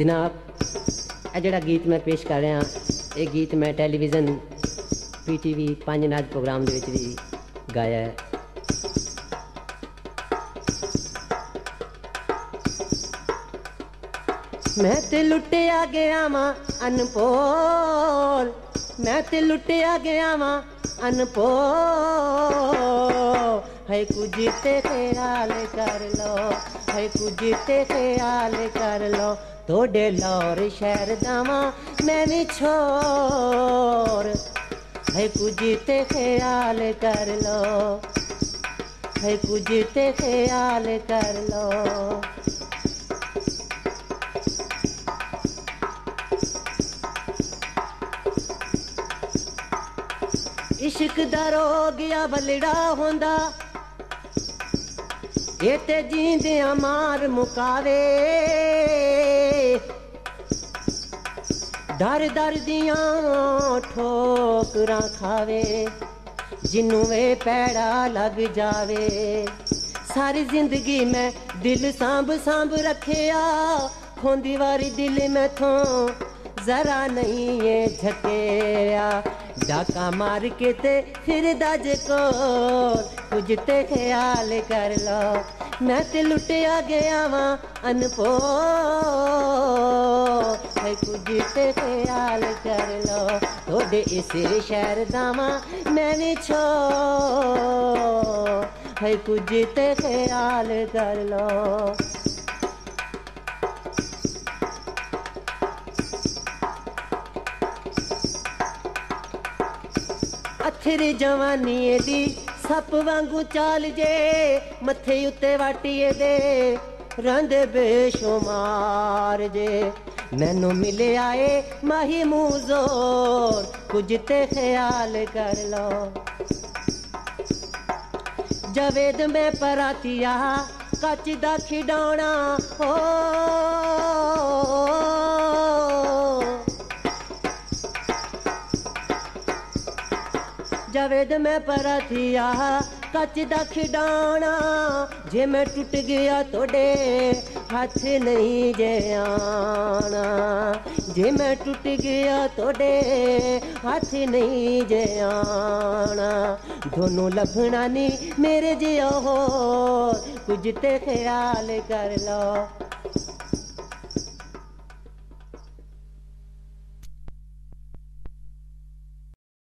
जनाब ਇਹ ਜਿਹੜਾ ਗੀਤ ਮੈਂ ਪੇਸ਼ ਕਰ ਰਿਹਾ ਇਹ ਗੀਤ ਮੈਂ ਟੈਲੀਵਿਜ਼ਨ PTV ਪੰਜ ਨਾਚ ਪ੍ਰੋਗਰਾਮ ਦੇ ਵਿੱਚ ਵੀ ਗਾਇਆ ਹੈ। मैं ते लुटिया गया वां अनपोल, मैं ते लुटिया गया वां अनपोल। है कुछ ते ख्याल कर लो, है कुछ ते ख्याल कर लो। थोड़े लौर शहर दावा मैं भी छोर। है कुछ ते ख्याल कर लो, है कुछ ते ख्याल कर लो। इश्क दा रोगिया बलड़ा होंदा ये ते जींदियां मार मुकावे। दर दर दियां ठोकरां खावे जिन्नू वे पैड़ा लग जावे। सारी जिंदगी मैं दिल सांभ सांभ रखिया खोंदी वारी दिल मैथों जरा नहीं ये झकेया। डाका मार के ते फिर दज को कुछ ते ख्याल कर लो। मैं ते लुटिया गया वां अनपोल। है कुछ ते ख्याल कर लो। थोड़े इस शहर दावा मैं भी छोर। है कुछ ते ख्याल कर लो। अथिर जवानी दी सप वांगू चाल जे मथे उत्ते वाटिए दे रंद बेशुमार जे। मैनू मिले आए माही मूजोर कुछ ते ख्याल कर लो। जवेद में परातिया कच दा खिडौना हो। जावेद मैं पराथिया कच दा खिडौना। जे मैं टूट गया तोड़े हाथ नहीं जे आना। जे मैं टूट गया तोड़े हाथ नहीं जे आना। दोनों लभना नी मेरे जिया हो कुछ ते ख्याल कर लो।